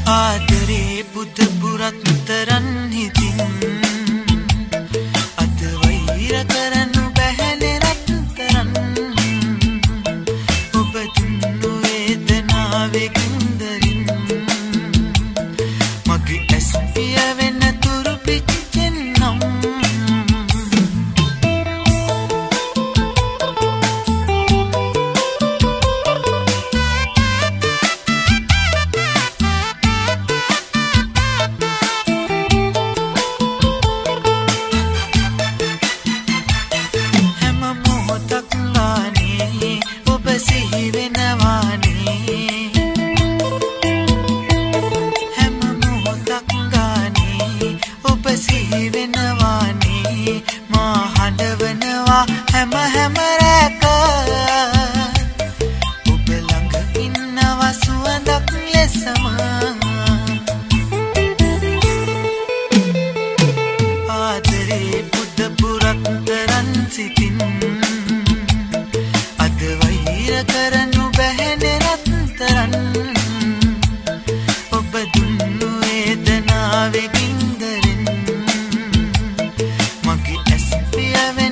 ආදරේ බුද්ධ පුරත්තරන් හිතින් අද වෛර කරනු බැහැනේ රත්තරන් ඔබ දුන්නු වේදනාවේ කින්දරින් මගේ ඇස් පිය වෙන තුරු පිච්චෙන්නම් හැම හැම රැක ඔබ ළඟ ඉන්නවා සුවඳක් ලෙසම ආදරේ බුද්ධ පුරත්තරන් සිතින් අද වෛර කරනු බැහැනේ රත්තරන් ඔබ දුන්නු වේදනාවේ ගින්දරින් මගේ ඇස් පිය වෙන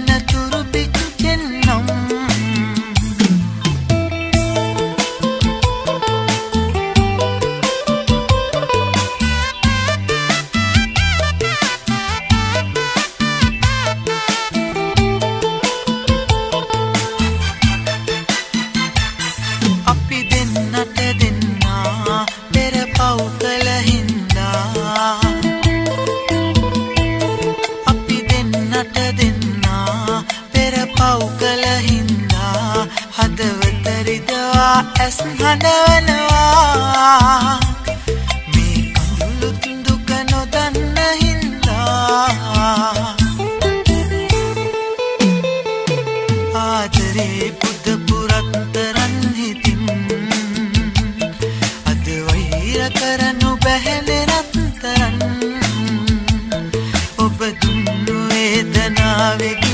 හදවත රිදවා ඇස් හඬවනවා මේ කඳුළු දුක නොදන්න හින්දා ආදරේ බුද්ධ පුරත්තරන් හිතින් අද වෛර කරනු බැහැනේ රත්තරන් ඔබ දුන්නු වේදනාවේ